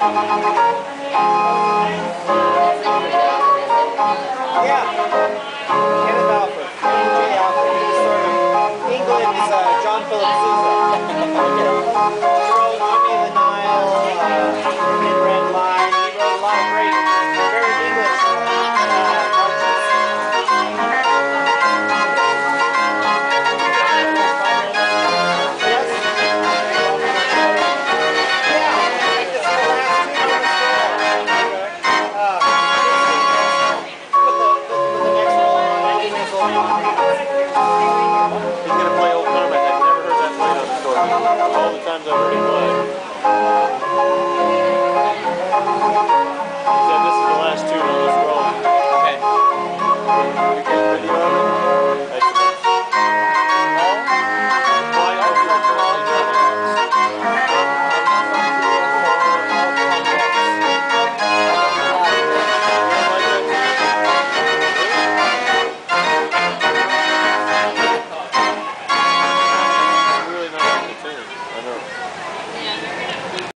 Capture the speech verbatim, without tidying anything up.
Yeah. Kenneth Alfred. King J. Alfred. He was sort of England's uh, John Philip Sousa. He wrote Army of the Nile, uh, Thin Red Line. He wrote a lot of great, very English uh, marches. Yes? Yeah, I think this is the last two on the score. Uh, put the, put the next roll on. I think this will be on. He's going to play Old Carmen. I've never heard that played on the tour. All the times I've heard him play. He said this is the last tune on this roll. Okay.